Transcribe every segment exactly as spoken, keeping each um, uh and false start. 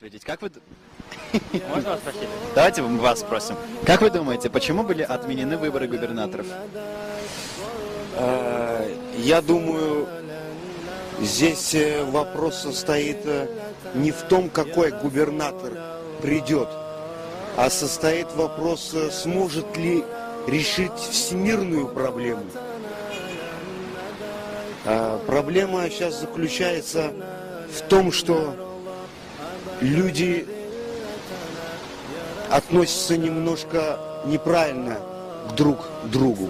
ответить. Как вы... Можно вас спросить? Давайте мы вас спросим. Как вы думаете, почему были отменены выборы губернаторов? Я думаю, здесь вопрос состоит не в том, какой губернатор придет, а состоит вопрос, сможет ли решить всемирную проблему. Проблема сейчас заключается в том, что люди относятся немножко неправильно друг к другу.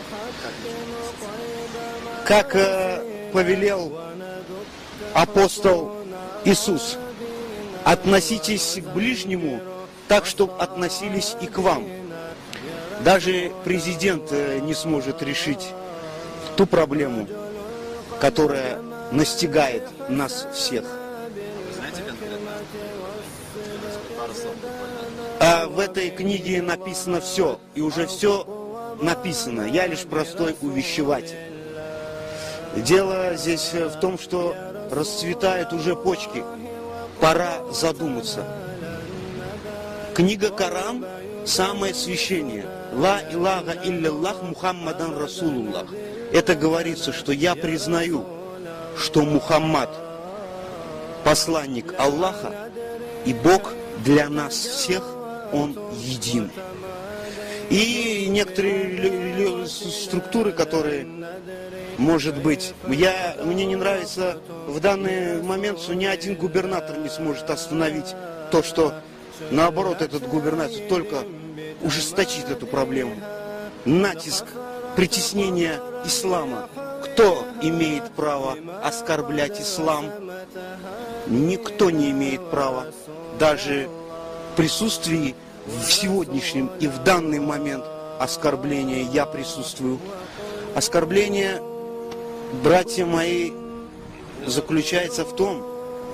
Как э, повелел апостол Иисус, относитесь к ближнему так, чтобы относились и к вам. Даже президент э, не сможет решить ту проблему, которая настигает нас всех. Вы знаете конкретно? Пару слов буквально. А в этой книге написано все, и уже все написано. Я лишь простой увещеватель. Дело здесь в том, что расцветают уже почки. Пора задуматься. Книга Коран – самое священное. Ла илляха илляллах Мухаммадан Расулуллах. Это говорится, что я признаю, что Мухаммад – посланник Аллаха, и Бог для нас всех, Он един. И некоторые структуры, которые, может быть, я, мне не нравится в данный момент, что ни один губернатор не сможет остановить то, что, наоборот, этот губернатор только ужесточит эту проблему. Натиск, притеснение ислама. Кто имеет право оскорблять ислам? Никто не имеет права. Даже в присутствии в сегодняшнем и в данный момент оскорбления я присутствую. Оскорбление, братья мои, заключается в том,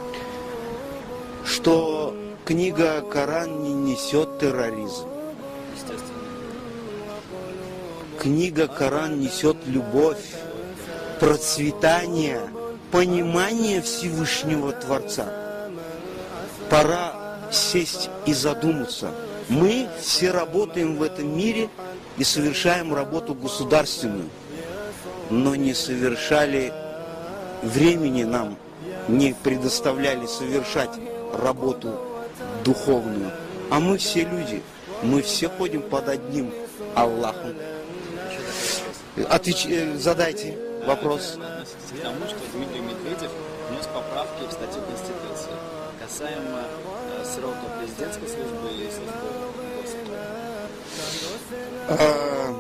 что книга Коран не несет терроризм. Книга Коран несет любовь, процветание, понимание Всевышнего Творца. Пора сесть и задуматься. Мы все работаем в этом мире и совершаем работу государственную, но не совершали, времени нам не предоставляли совершать работу духовную. А мы все люди, мы все ходим под одним Аллахом. Отвеч... Задайте вопрос. Относитесь к тому, что Дмитрий Медведев внес поправки в статью Конституции касаемо э, срока президентской службы и службы А,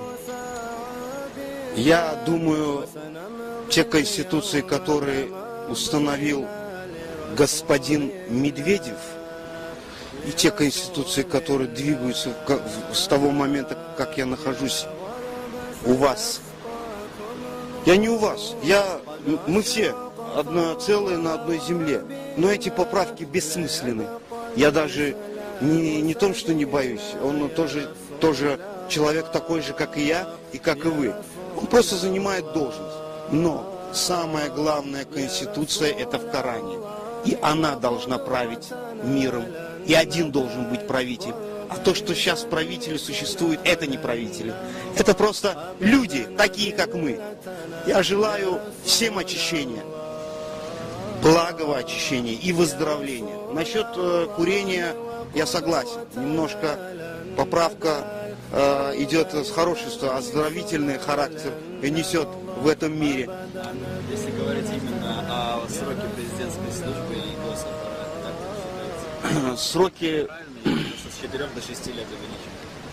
я думаю, те конституции, которые установил господин Медведев, и те конституции, которые двигаются с того момента, как я нахожусь у вас. Я не у вас, я, мы все одно целое на одной земле. Но эти поправки бессмысленны. Я даже не, не том, что не боюсь, он тоже, тоже человек такой же, как и я, и как и вы. Он просто занимает должность. Но самая главная конституция – это в Коране. И она должна править миром. И один должен быть правитель. А то, что сейчас правители существуют, это не правители. Это просто люди, такие как мы. Я желаю всем очищения. Благого очищения и выздоровления. Насчет э, курения я согласен. Немножко поправка э, идет с хорошего, оздоровительный характер и несет в этом мире. Если говорить именно о сроке президентской службы и госаппарата, как вы считаете? Сроки... С четырёх до шести лет увеличить.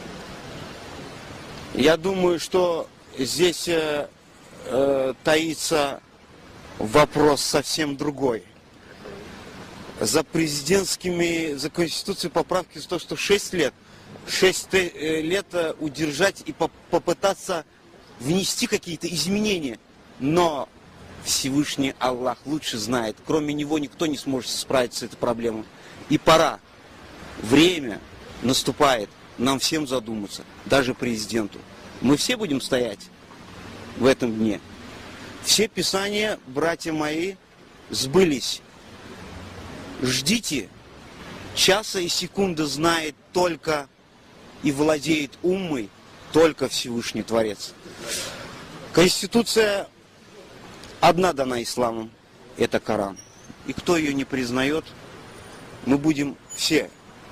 Я думаю, что здесь э, э, таится вопрос совсем другой. За президентскими, за конституцией поправки то, что шесть лет, шесть лет удержать и попытаться внести какие-то изменения. Но Всевышний Аллах лучше знает. Кроме него никто не сможет справиться с этой проблемой. И пора. Время наступает нам всем задуматься, даже президенту. Мы все будем стоять в этом дне. Все писания, братья мои, сбылись. Ждите часа и секунды знает только и владеет уммой только Всевышний Творец. Конституция одна дана исламом, это Коран. И кто ее не признает, мы будем все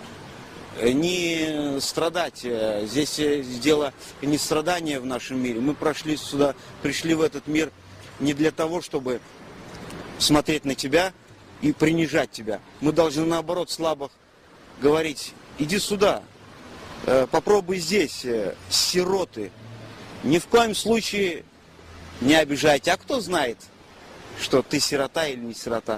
не страдать. Здесь дело не страдания в нашем мире. Мы прошли сюда, пришли в этот мир не для того, чтобы смотреть на тебя и принижать тебя. Мы должны наоборот слабых говорить: иди сюда, попробуй здесь, сироты. Ни в коем случае не обижайте. А кто знает, что ты сирота или не сирота?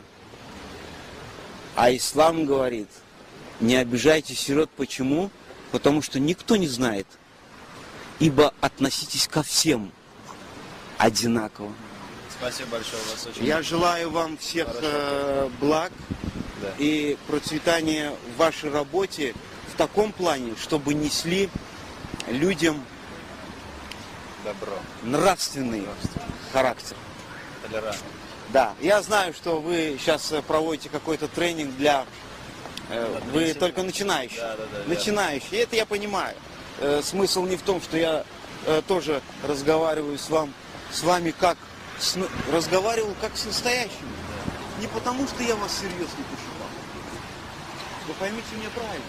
А ислам говорит: не обижайте сирот. Почему? Потому что никто не знает. Ибо относитесь ко всем одинаково. Спасибо большое, у вас очень... Я желаю вам всех э, благ, да, и процветания в вашей работе в таком плане, чтобы несли людям добро, нравственный нравственный характер. толерантность. Да, я знаю, что вы сейчас проводите какой-то тренинг для... э, Да, вы для только начинающие. Да, да, да, начинающие. И это я понимаю. Э, смысл не в том, что я э, тоже разговариваю с, вам, с вами как... С, разговаривал как с настоящими. Не потому, что я вас серьезно пошутал. Вы поймите меня правильно.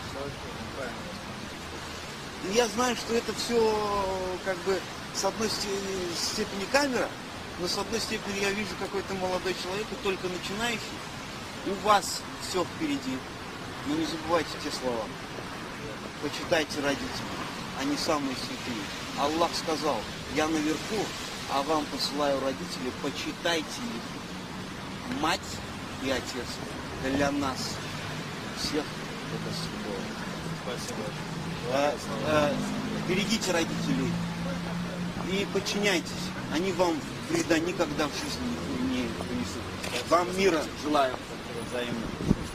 И я знаю, что это все как бы с одной степени камера, но с одной степени я вижу какой-то молодой человек, и только начинающий. У вас все впереди. Но не забывайте те слова. Почитайте родителей. Они самые святые. Аллах сказал: я наверху, а вам посылаю родителей, почитайте их. Мать и отец для нас всех это святое. Спасибо. Э, э, берегите родителей и подчиняйтесь. Они вам вреда никогда в жизни не принесут. Вам мира желаю. Взаимно.